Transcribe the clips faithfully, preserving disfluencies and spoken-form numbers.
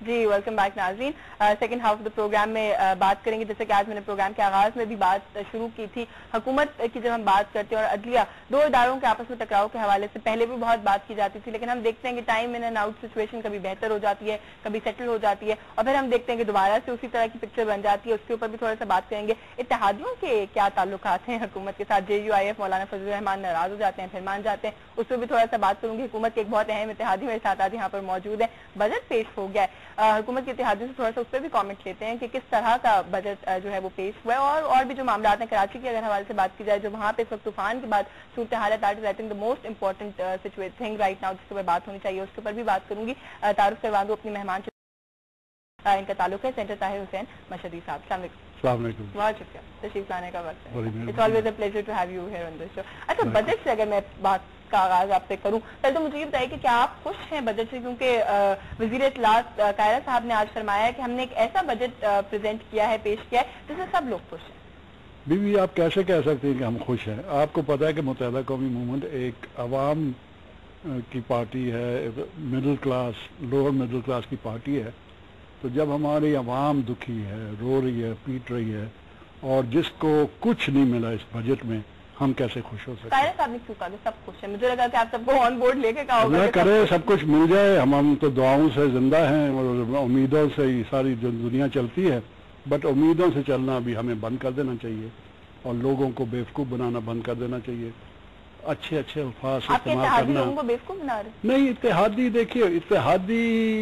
جی welcome back ناظرین. Second half of the programme میں بات کریں گے، جیسے کہ آج میں نے پروگرام کے آغاز میں بھی بات شروع کی تھی. حکومت کی جب ہم بات کرتے ہیں اور عدلیہ، دو اداروں کے آپس میں ٹکراؤ کے حوالے سے پہلے بھی بہت بات کی جاتی تھی، لیکن ہم دیکھتے ہیں کہ time in and out situation کبھی بہتر ہو جاتی ہے، کبھی سیٹل ہو جاتی ہے، اور پھر ہم دیکھتے ہیں کہ دوبارہ سے اسی طرح کی پکچر بن جاتی ہے. اس کے اوپر بھی تھوڑا سا بات کریں گے. اتحادیوں کے کیا تعلقات ہیں حکومت کے ساتھ؟ جے یو آئی ایف مولانا فضل الرحمان ناراض ہو جاتے ہیں پھر مان جاتے ہیں، اس پہ بھی تھوڑا سا بات کروں گی. حکومت کے ایک بہت اہم اتحادی میرے ساتھ آج یہاں پر موجود ہے. بجٹ پیش ہو گیا ہے، حکومت کے اتحادیوں سے تھوڑا سا اس پہ بھی کامنٹ لیتے ہیں کہ کس طرح کا بجٹ جو ہے وہ پیش ہوا ہے، اور اور بھی جو معاملات ہیں. کراچی کے اگر حوالے سے بات کی جائے، جو وہاں پہ اس وقت طوفان کے بعد صورتحال ہے، that is I think the most important thing right now, جس کے اوپر بات ہونی چاہیے، اس کے اوپر بھی بات کروں گی. تعارف کروا دوں اپنی مہمان سے، ان کا تعلق ہے سینٹر طاہر حسین مشہدی صاحب. السلام علیکم. السلام علیکم. بہت شکریہ تشریف لانے کا وقت ہے. It's always a pleasure to have you here on this show. اچھا، بجٹ سے اگر میں بات کا آغاز آپ سے کروں، پہلے تو مجھے یہ بتائیے کہ کیا آپ خوش ہیں بجٹ سے؟ کیونکہ وزیر اطلاعات قائرہ صاحب نے آج فرمایا ہے کہ ہم نے ایک ایسا بجٹ پریزنٹ کیا ہے، پیش کیا ہے، جس سے سب لوگ خوش ہیں. بی بی آپ کیسے کہہ سکتے ہیں کہ ہم خوش ہیں؟ آپ کو پتا ہے کہ متحدہ قومی موومنٹ ایک عوام کی پارٹی ہے، middle class lower middle class کی پارٹی ہے. تو جب ہماری عوام دکھی ہے، رو رہی ہے، پیٹ رہی ہے، اور جس کو کچھ نہیں ملا اس بجٹ میں، ہم کیسے خوش ہو سکتے ہیں؟ قائرہ صاحب نے کیوں کہا کہ سب خوش ہیں؟ مجھے لگا کہ آپ سب کو آن بورڈ لے کے کہا ہوگا اللہ کرے سب کچھ مل جائے. ہم ہم تو دعاؤں سے زندہ ہیں اور امیدوں سے ہی ساری جو دنیا چلتی ہے، بٹ امیدوں سے چلنا بھی ہمیں بند کر دینا چاہیے، اور لوگوں کو بیوقوف بنانا بند کر دینا چاہیے. اچھے اچھے الفاظ استعمال کرنا لوگوں کو بیوقوف بنا رہے نہیں. اتحادی دیکھیے، اتحادی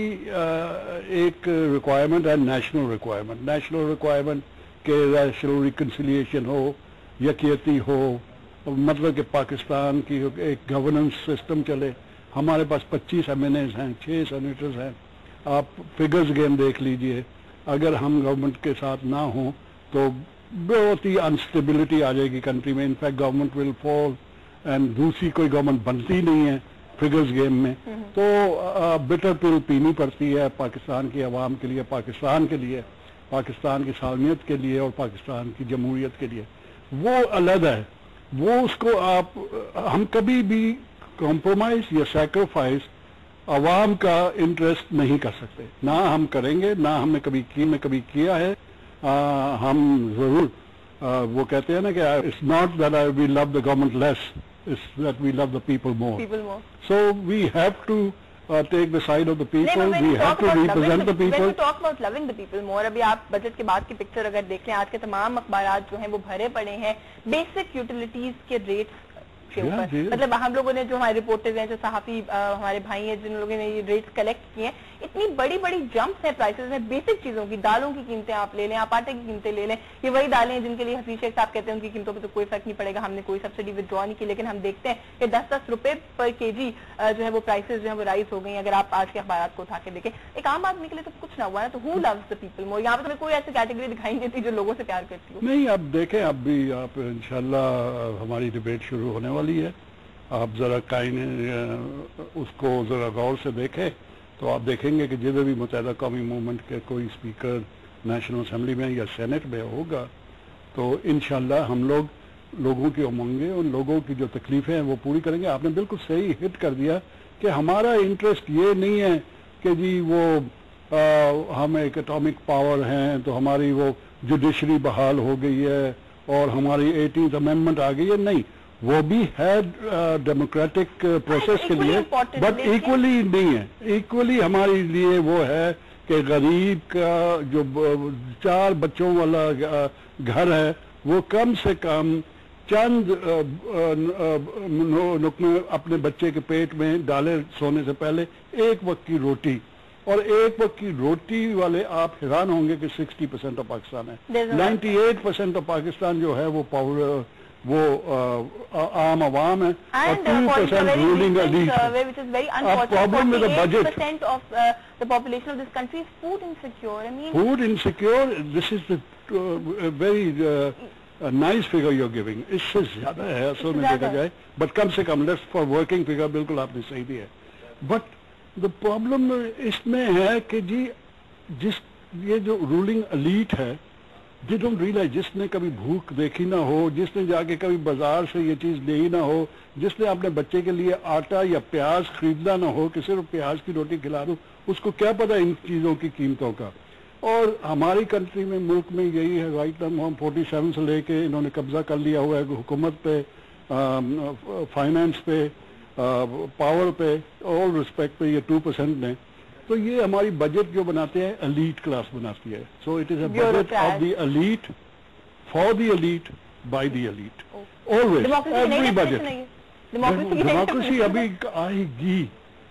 ایک ریکوائرمنٹ ہے، نیشنل ریکوائرمنٹ نیشنل ریکوائرمنٹ کہ ریشنل ریکنسیلیشن ہو، یکیتی ہو، مطلب کہ پاکستان کی ایک گورننس سسٹم چلے. ہمارے پاس پچیس ایم این ایز ہیں، چھ سینیٹرز ہیں. آپ فگرز گیم دیکھ لیجئے. اگر ہم گورنمنٹ کے ساتھ نہ ہوں تو بہت ہی انسٹیبلٹی آ جائے گی کنٹری میں. In fact government will fall, and دوسری کوئی گورنمنٹ بنتی نہیں ہے فگرز گیم میں. تو بٹر پل پینی پڑتی ہے پاکستان کی عوام کے لیے، پاکستان کے لیے، پاکستان کی سالمیت کے لیے اور پاکستان کی جمہوریت کے لیے. وہ علیحدہ ہے. وہ اس کو آپ ہم کبھی بھی کمپرومائز یا سیکریفائز عوام کا انٹرسٹ نہیں کر سکتے. نہ ہم کریں گے، نہ ہم نے کبھی کی میں کبھی کیا ہے. ہم ضرور وہ کہتے ہیں نا کہ it's not that we love the government less, it's that we love the people more. So we have to take the side of the people. We have to represent the people. When we talk about loving the people more، ابھی آپ budget کے بعد کی picture اگر دیکھ لیں، آج کے تمام اخبارات جو ہیں وہ بھرے پڑے ہیں بیسک یوٹیلیٹیز کے ریٹس کے اوپر. مطلب ہم لوگوں نے جو ہمارے رپورٹرز ہیں، جو صحافی ہمارے بھائی ہیں، جن لوگوں نے یہ ریٹس کلیکٹ کیے ہیں، اتنی بڑی بڑی جمپس ہیں پرائسز میں بیسک چیزوں کی. دالوں کی قیمتیں آپ لے لیں، آپ آٹے کی قیمتیں لے لیں. یہ وہی دالیں ہیں جن کے لیے حفیظ شیخ صاحب کہتے ہیں ان کی قیمتوں پہ تو کوئی فرق نہیں پڑے گا، ہم نے کوئی سبسڈی ودرا نہیں کی. لیکن ہم دیکھتے ہیں کہ دس دس روپے پر کے جی جو ہے وہ پرائسز جو ہے وہ رائز ہو گئی ہیں. اگر آپ آج کے اخبارات کو اٹھا کے دیکھیں، ایک عام آدمی کے لیے تو کچھ نہ ہوا ہے. تو ہو لوز دا پیپل مور؟ یہاں پہ کوئی ایسی کیٹیگری دکھائی نہیں دیتی جو لوگوں سے پیار کرتی ہو. نہیں، اب دیکھیں، اب بھی آپ انشاءاللہ ہماری ڈیبیٹ شروع ہونے والی ہے. آپ ذرا کائن اس کو ذرا غور سے دیکھیں تو آپ دیکھیں گے کہ جدھر بھی متحدہ قومی موومنٹ کے کوئی اسپیکر نیشنل اسمبلی میں یا سینٹ میں ہوگا تو انشاءاللہ ہم لوگ لوگوں کی امنگیں، ان لوگوں کی جو تکلیفیں ہیں وہ پوری کریں گے. آپ نے بالکل صحیح ہٹ کر دیا کہ ہمارا انٹرسٹ یہ نہیں ہے کہ جی وہ ہم ایک اٹامک پاور ہیں تو ہماری وہ جوڈیشری بحال ہو گئی ہے اور ہماری ایٹینتھ امینڈمنٹ آ گئی ہے. نہیں، وہ بھی ہے ڈیموکریٹک پروسیس کے لیے، بٹ ایکولی نہیں ہے. ایکولی ہمارے لیے وہ ہے کہ غریب کا جو چار بچوں والا گھر ہے وہ کم سے کم چند نقمے اپنے بچے کے پیٹ میں ڈالے سونے سے پہلے، ایک وقت کی روٹی. اور ایک وقت کی روٹی والے آپ حیران ہوں گے کہ سکسٹی پرسینٹ آف پاکستان ہے. Ninety eight percent of Pakistan جو ہے وہ پاور وہ عام عوام ہے، اور two percent ruling elite. Problem with the budget, food insecure. This is very nice figure you are giving. اس سے زیادہ ہے اصل میں دیکھا جائے، بٹ کم سے کم لیٹس فار ورکنگ فگر بالکل آپ نے صحیح دی ہے. بٹ دا پرابلم اس میں ہے کہ جی جس یہ جو رولنگ ایلیٹ ہے They don't realize, جس نے کبھی بھوک دیکھی نہ ہو, جس نے جا کے کبھی بازار سے یہ چیز لی نہ ہو, جس نے اپنے بچے کے لیے آٹا یا پیاز خریدنا نہ ہو کہ صرف پیاز کی روٹی کھلا دوں, اس کو کیا پتا ان چیزوں کی قیمتوں کا. اور ہماری کنٹری میں, ملک میں یہی ہے رائٹ ناؤ, ہم فورٹی سیون سے لے کے انہوں نے قبضہ کر لیا ہوا ہے حکومت پہ, فائنانس پہ, پاور پہ, آل رسپیکٹ پہ, یہ ٹو پرسینٹ نے. تو یہ ہماری بجٹ جو بناتے ہیں ایلیٹ کلاس بناتی ہے. So it is a budget of the elite for the elite by the elite always every budget. Democracy ابھی آئے گی,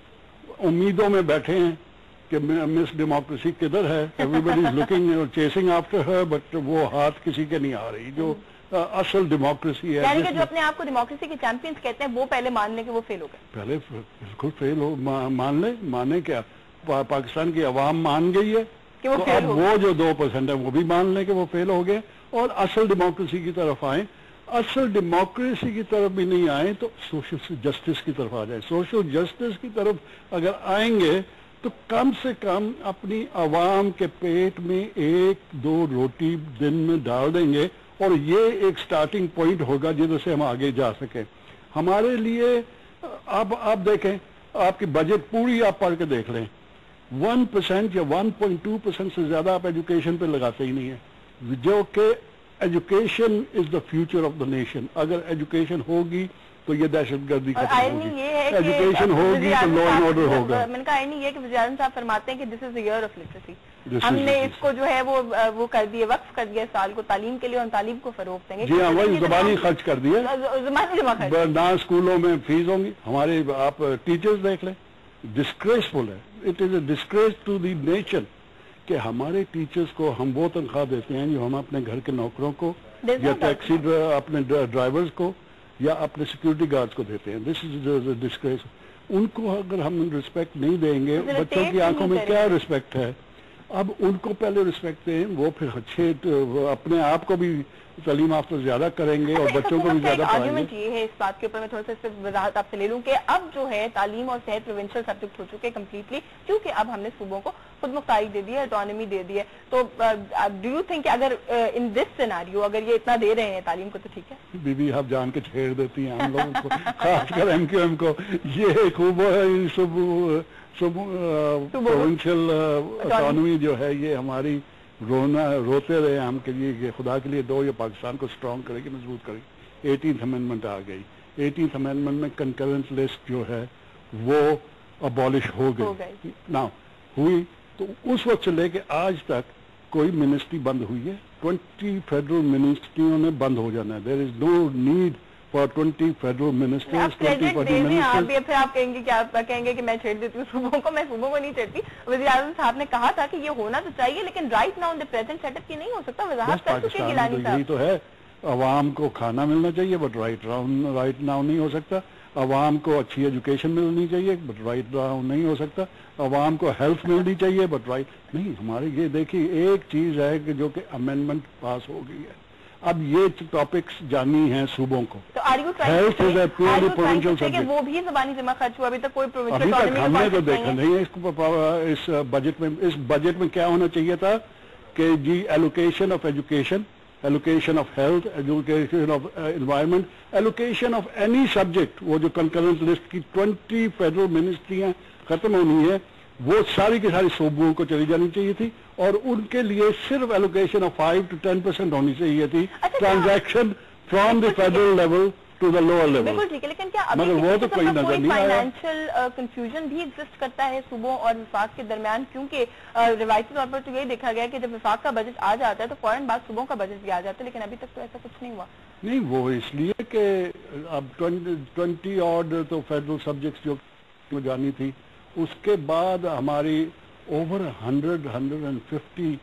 امیدوں میں بیٹھے ہیں کہ مس ڈیموکریسی کدھر ہے. Everybody is looking chasing after her, but وہ ہاتھ کسی کے نہیں آ رہی جو اصل ڈیموکریسی ہے. یعنی کہ جو اپنے آپ کو ڈیموکریسی کے چیمپئنز کہتے ہیں وہ پہلے مان لیں کہ وہ فیل ہو گئے. پہلے بالکل فیل ہو, مان لیں. مانے کیا, پاکستان کی عوام مان گئی ہے کہ وہ فیل ہو گئے. وہ جو دو پرسینٹ ہے وہ بھی مان لیں کہ وہ فیل ہو گئے اور اصل ڈیموکریسی کی طرف آئیں. اصل ڈیموکریسی کی طرف بھی نہیں آئیں تو سوشل جسٹس کی طرف آ جائیں. سوشل جسٹس کی طرف اگر آئیں گے تو کم سے کم اپنی عوام کے پیٹ میں ایک دو روٹی دن میں ڈال دیں گے, اور یہ ایک سٹارٹنگ پوائنٹ ہوگا جدھر سے ہم آگے جا سکیں. ہمارے لیے آپ آپ دیکھیں, آپ کی بجٹ پوری آپ پڑھ کے دیکھ لیں, ون پرسینٹ یا ون پوائنٹ ٹو پرسینٹ سے زیادہ آپ ایجوکیشن پہ لگاتے ہی نہیں ہیں, جو کہ education is the future of the nation. اگر ایجوکیشن ہوگی تو یہ دہشت گردی ختم ہوگی, ایجوکیشن ہوگی تو لا اینڈ آرڈر ہوگا. میں نے کہا یہ ہے کہ وزیر اعظم صاحب فرماتے ہیں کہ this is the year of literacy. ہم نے اس کو جو ہے وہ وہ کر دیے, وقف کر دیا سال کو تعلیم کے لیے, اور تعلیم کو فروغ دیں گے. جی ہاں, وہی زبانی خرچ کر دیا, زبانی جمع خرچ. نہ اسکولوں میں فیس ہوں گی. ہمارے آپ ٹیچرز دیکھ لیں, ڈسکریسفل ہے. It is a disgrace to the nation کہ ہمارے ٹیچرز کو ہم وہ تنخواہ دیتے ہیں جو ہم اپنے گھر کے نوکروں کو یا ٹیکسی اپنے ڈرائیورز کو یا اپنے سیکورٹی گارڈز کو دیتے ہیں. دس از ڈسکریس. ان کو اگر ہم رسپیکٹ نہیں دیں گے, بچوں کی آنکھوں میں کیا رسپیکٹ ہے؟ اب ان کو پہلے رسپیکٹ دیں, وہ پھر اچھے اپنے آپ کو بھی تعلیم یافتہ زیادہ کریں گے اور بچوں کو بھی زیادہ پڑھائیں گے. یہ ہے اس بات کے اوپر میں تھوڑا سا اس پہ وضاحت آپ سے لے لوں کہ اب جو ہے تعلیم اور صحت پروونشل سبجیکٹ ہو چکے کمپلیٹلی, کیونکہ اب ہم نے صوبوں کو خود مختاری دے دی ہے, آٹونومی دے دی ہے. تو ڈو یو تھنک اگر ان دس سیناریو اگر یہ اتنا دے رہے ہیں تعلیم کو تو ٹھیک ہے؟ بی بی آپ جان کے چھیڑ دیتی ہیں ہم لوگوں کو, خاص کر ایم کیو ایم کو. یہ خوب پروونشل آٹونومی جو ہے یہ ہماری رونا روتے رہے ہم کے لیے کہ خدا کے لیے دو, یہ پاکستان کو اسٹرانگ کرے گی, مضبوط کرے گی. ایٹینتھ امینڈمنٹ آ گئی. ایٹینتھ امینڈمنٹ میں کنکرنٹ لسٹ جو ہے وہ ابالش ہو گئی نا ہوئی. تو اس وقت سے لے کے آج تک کوئی منسٹری بند ہوئی ہے؟ ٹوینٹی فیڈرل منسٹریوں نے بند ہو جانا ہے. There is no need for twenty federal ministers. پھر آپ کہیں گے کہ آپ کہیں گے کہ میں چھیڑ دیتی ہوں صوبوں کو. میں صوبوں کو نہیں چھیڑتی. وزیر اعظم صاحب نے کہا تھا کہ یہ ہونا تو چاہیے, لیکن right now in the present set up یہ نہیں ہو سکتا. وضاحت کر چکے گیلانی صاحب. یہی تو ہے, عوام کو کھانا ملنا چاہیے بٹ رائٹ رائٹ ناؤ نہیں ہو سکتا. عوام کو اچھی ایجوکیشن ملنی چاہیے بٹ رائٹ ناؤ نہیں ہو سکتا. عوام کو ہیلتھ ملنی چاہیے بٹ رائٹ نہیں. ہمارے یہ دیکھیے ایک چیز ہے کہ جو کہ امینڈمنٹ پاس ہو گئی ہے. اب یہ ٹاپکس جانی ہیں صوبوں کو. Health is a purely provincial subject. وہ بھی زبانی جمع خرچ ہوا, ابھی تک کوئی ابھی تک ہم نے تو دیکھا نہیں ہے اس کو. اس بجٹ میں اس بجٹ میں کیا ہونا چاہیے تھا کہ جی allocation of education, allocation of health, education of environment, allocation of any subject. وہ جو کنکرنٹ لسٹ کی ٹوینٹی فیڈرل منسٹریاں ختم ہونی ہے وہ ساری کی ساری صوبوں کو چلی جانی چاہیے تھی, اور ان کے لیے صرف allocation of five to ten percent ہونی چاہیے تھی. Transaction from the federal level to the lower level. بالکل ٹھیک ہے, لیکن کیا مگر وہ تو کوئی نظر نہیں آیا. فائنینشیل کنفیوژن بھی ایگزسٹ کرتا ہے صوبوں اور وفاق کے درمیان, کیونکہ روایتی طور پر تو یہ دیکھا گیا کہ جب وفاق کا بجٹ آ جاتا ہے تو فوراً بعد صوبوں کا بجٹ بھی آ جاتا ہے, لیکن ابھی تک تو ایسا کچھ نہیں ہوا. نہیں, وہ اس لیے کہ اب ٹوینٹی آڈ تو فیڈرل سبجیکٹس جو جانی تھی, اس کے بعد ہماری over hundred hundred and fifty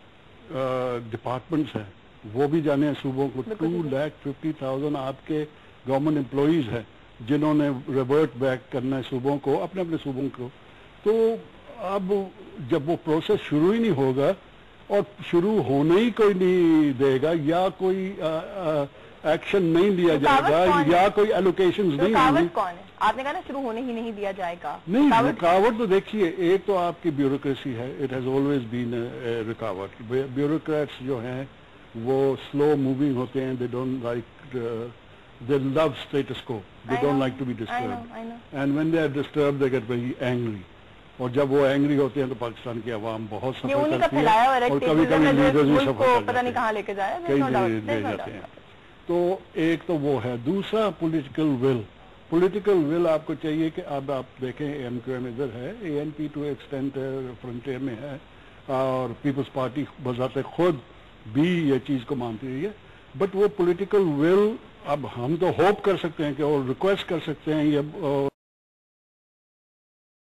departments ہیں وہ بھی جانے ہیں صوبوں کو. ٹو لیک ففٹی تھاؤزینڈ آپ کے گورنمنٹ امپلائیز ہیں جنہوں نے ریورٹ بیک کرنا ہے صوبوں کو, اپنے اپنے صوبوں کو. تو اب جب وہ پروسیس شروع ہی نہیں ہوگا اور شروع ہونے ہی کوئی نہیں دے گا, یا کوئی ایکشن نہیں لیا جائے گا, یا کوئی ایلوکیشنز نہیں ہوں گی. کون ہے؟ آپ نے کہا نا شروع ہونے ہی نہیں دیا جائے گا. نہیں, رکاوٹ تو دیکھیے ایک تو آپ کی بیوروکریسی ہے. اٹ ہیز آلویز بین رکاوٹ. بیوروکریٹس جو ہیں وہ سلو موونگ ہوتے ہیں, they don't like, they love status quo, they don't like to be disturbed, and when they are disturbed they get very angry. اور جب وہ اینگری ہوتے ہیں تو پاکستان کی عوام بہت سفر کرتی ہے, اور کبھی کبھی لیڈرز بھی سفر کر جاتے ہیں. تو ایک تو وہ ہے. دوسرا پولیٹیکل ول. پولیٹیکل ول آپ کو چاہیے کہ اب آپ دیکھیں اے ایم کیو ایم ادھر ہے, A N P to extent Frontier میں ہے, اور پیپلز پارٹی بذات خود بھی یہ چیز کو مانتی رہی ہے, بٹ وہ پولیٹیکل ول اب ہم تو ہوپ کر سکتے ہیں کہ اور ریکویسٹ کر سکتے ہیں یا